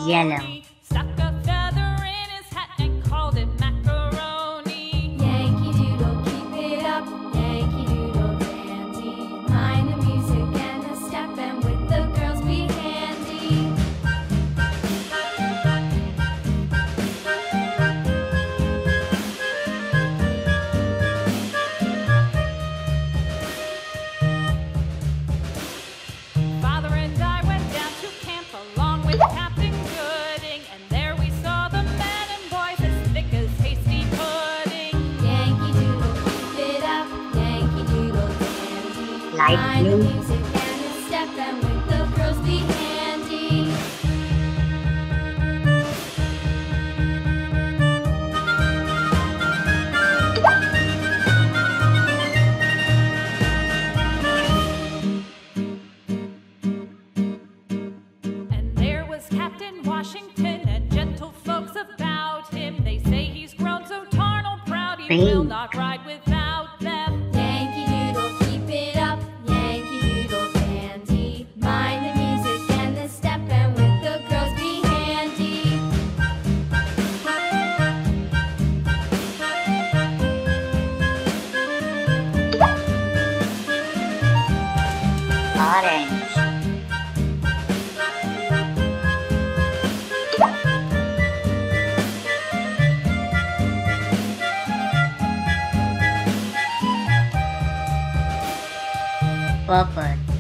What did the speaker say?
Yellow. Stuck a feather in his hat and called it macaroni. Yankee Doodle, keep it up, Yankee Doodle dandy. Mind the music and the step, and with the girls be handy. Father and I went down to camp along with Captain Gooding, and there we saw the men and boys as thick as hasty pudding. Yankee Doodle, keep it up, Yankee Doodle dandy. Light Mind the blue. music and the step, and with the girls be handy. And there was Captain Washington and gentle folks about him. They say he's grown so tarnal proud he will Pink. not ride without them. Yankee Doodle, keep it up, Yankee Doodle dandy. Mind the music and the step, and with the girls be handy. Orange. Purple.